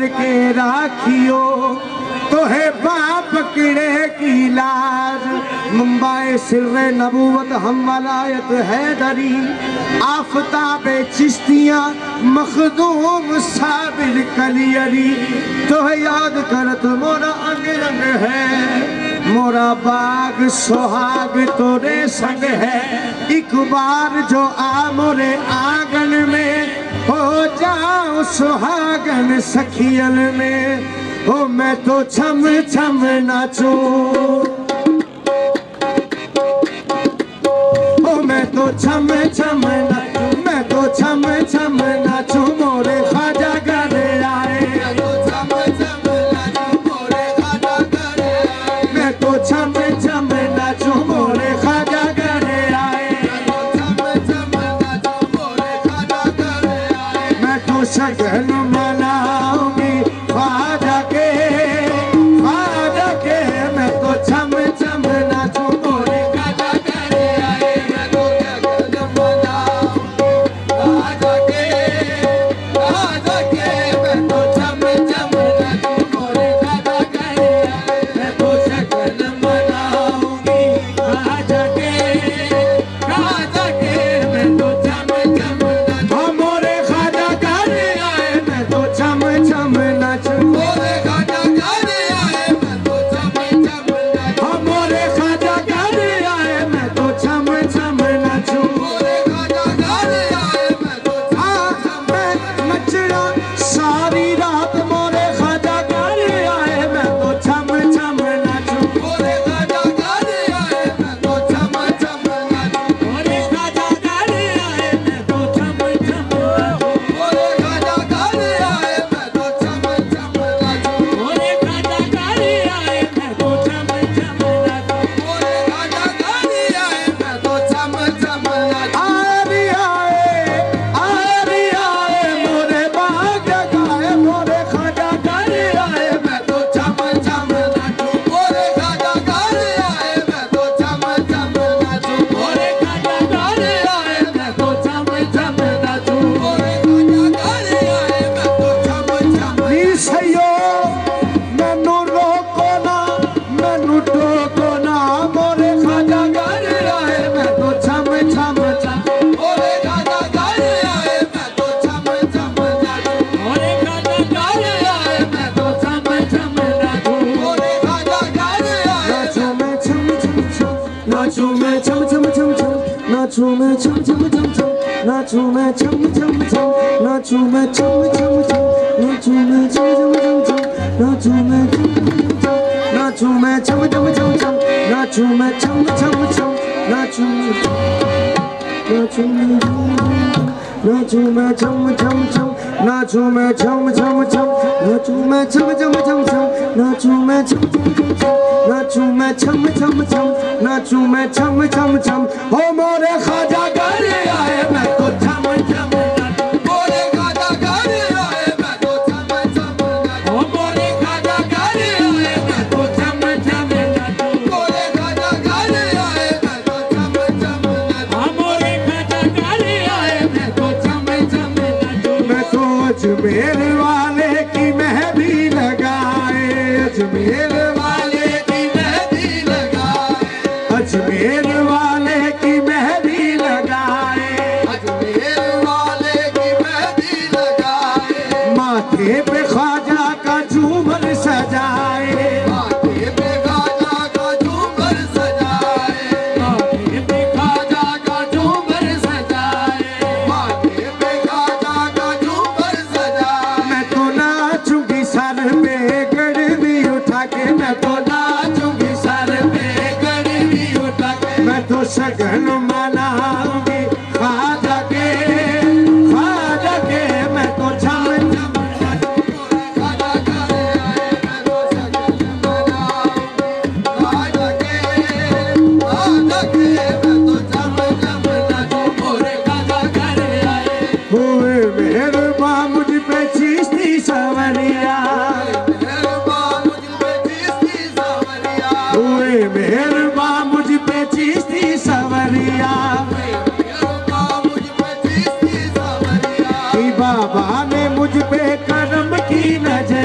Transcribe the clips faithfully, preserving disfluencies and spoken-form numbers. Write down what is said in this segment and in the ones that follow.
करके राखियो तो है बाप किड़े की लाज। मुंबई सिर्रे नबूवत हम वलायत हैदरी आफताबे चिश्तियाँ मखदूम साबिर कलियरी तो है याद करत मोरा अंग रंग है मोरा बाग सुहाग तोरे संग है। एक बार जो आ मोरे आंगन में हो जाओ सुहागन सखियन में ओ मैं तो छम छम नाचूं ओ मैं तो छम छम नाचूं मैं तो छम छम नाचूं मोरे ख्वाजा घर आए मैं तो छम छम नाचूं मोरे ख्वाजा घर आए मैं तो छम छम नाचूं मोरे ख्वाजा घर आए मैं तो छम छम नाचूं मोरे ख्वाजा घर आए मैं तो शगन मनाऊंगी ख्वाजा के ख्वाजा के मैं तो छम छम नाचूं मोरे ख्वाजा घर आए मैं तो शगन मनाऊंगी ख्वाजा के ख्वाजा के मैं तो छम छम नाचूं मोरे ख्वाजा घर आए मैं तो शगन मनाऊंगी ख्वाजा के ख्वाजा के मैं तो छम छम नाचूं मोरे ख्वाजा घर आए मैं तो छम छम नाचूं मोरे ख्वाजा घर आए मैं तो छम छम नाचूं मोरे ख्वाजा घर आए मैं तो छम छम नाचूं मोरे ख्वाजा घर आए मैं तो छम छम नचना सारी रात मोरे ख्वाजा घर आए मैं तो छम छम नाचूं मोरे ख्वाजा घर आए मैं तो छम छम नाचूं मोरे ख्वाजा घर आए मैं तो छम छम नाचूं मोरे ख्वाजा घर आए मैं तो छम छम नाचूं मोरे ख्वाजा घर आए मैं तो छम छम नाचूं मोरे ख्वाजा घर आए मैं तो छम छम नाचूं आरी आए आरी आए मोरे बाग जगाए मोरे ख्वाजा घर आए मैं तो छम छम नाचूं मोरे ख्वाजा घर आए मैं तो छम छम नाचूं मोरे ख्वाजा घर आए मैं तो छम छम नाचूं मोरे ख्वाजा घर आए मैं तो छम छम नी सयो मैनू रोको ना मैनू टोको ना मोरे ख्वाजा घर आए मैं तो छम छम नाचूं मोरे ख्वाजा घर आए मैं तो छम छम नाचूं मोरे ख्वाजा घर आए मैं तो छम छम नाचूं मोरे ख्वाजा घर आए नाचूं मैं छम छम छम नाचूं मैं छम छम छम छम नाचूं मैं छम छम छम नाचूं मैं छम छम छम नाचूं मैं छम छम छम नाचूं मैं नाचूं मैं छम छम छम छम नाचूं मैं छम छम छम नाचूं नाचूं नाचूं मैं छम छम छम नाचूं मैं छम छम छम नाचूं मैं छम छम छम छम नाचूं मैं छम छम छम छम नाचूं मैं छम छम छम नाचूं मैं छम छम छम हो मोरे ख्वाजा घर आए मैं तो छम छम नाचूं मोरे ख्वाजा घर आए मैं तो छम छम नाचूं हो मोरे ख्वाजा घर आए मैं तो छम छम नाचूं मोरे ख्वाजा घर आए मैं तो छम छम नाचूं मोरे ख्वाजा घर आए मैं तो छम छम नाचूं मैं तो अजमेर वाले की मेहंदी लगाए अजमेर वाले की मेहंदी लगाए अजमेर वाले की मेहंदी लगाए अजमेर वाले की मेहंदी लगाए माथे पे ख्वाजा का झूमर सजाए माथे पे ख्वाजा का झूमर सजाए माथे पे ख्वाजा का झूमर सजाए माथे पे ख्वाजा का झूमर सजाए मैं तो नाचूंगी सर पे गड़बी उठा के मैं तो नाचूंगी सर पे गड़बी उठा के मैं तो शगन मनाऊंगी ख्वाजा के ख्वाजा के मैं तो छम छम नाचूं मोरे ख्वाजा घर आए मैं तो शगन मनाऊंगी ख्वाजा के ख्वाजा के मैं तो छम छम नाचूं मोरे ख्वाजा घर आए हुए मेहरबान मुझ पे चिश्ती सवरिया मेहरबान मुझ पे चिश्ती सवरिया हुए मेहरबान मुझ पे चिश्ती सवरिया मेहरबान मुझ पे चिश्ती सवरिया बाबा ने मुझ पे करम की नजर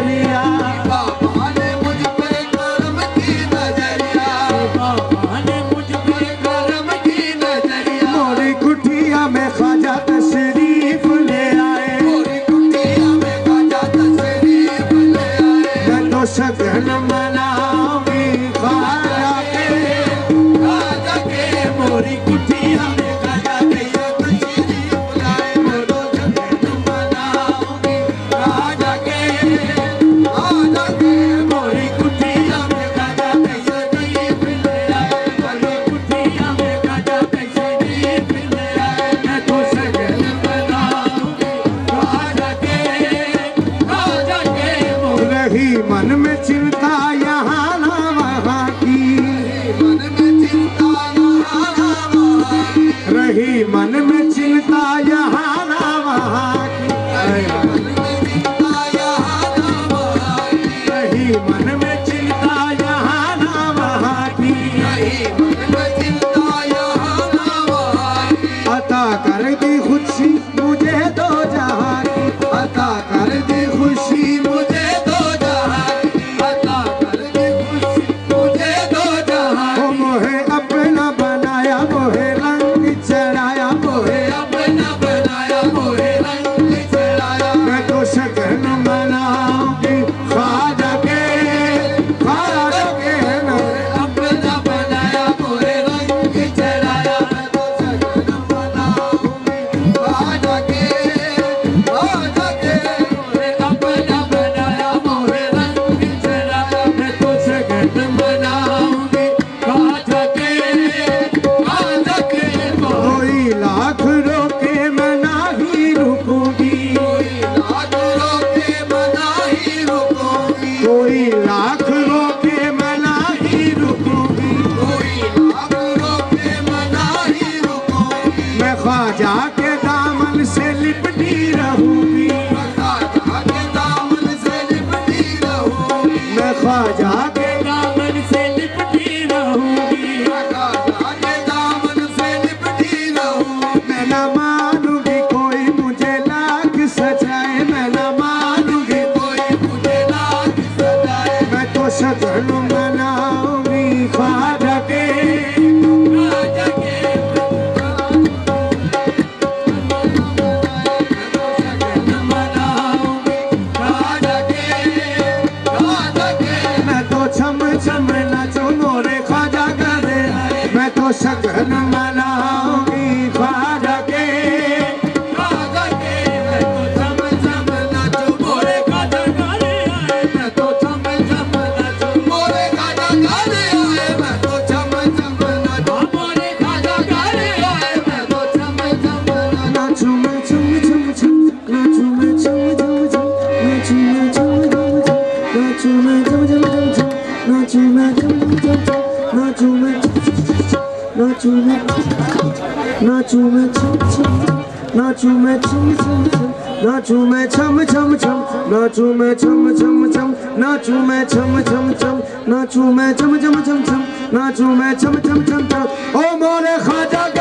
तो शगन मनाऊंगी ख्वाजा के ख्वाजा के मैं तो झम झम नाचूं मोरे ख्वाजा गाने आए मैं तो झम झम नाचूं मोरे ख्वाजा गाने आए मैं तो झम झम नाचूं मोरे ख्वाजा गाने आए मैं तो झम झम नाचूं मैं झम झम झम नाचूं मैं झम झम झम नाचूं मैं झम झम झम नाचूं मैं झम झम झम नाचूं मैं झम झम झम नाचूं मैं नाचूं मैं नाचूं मैं छम छम नाचूं मैं छम छम छम नाचूं मैं छम छम छम नाचूं मैं छम छम छम नाचूं मैं छम छम छम नाचूं मैं छम छम छम छम नाचूं मैं छम छम छम छम ओ मोरे ख्वाजा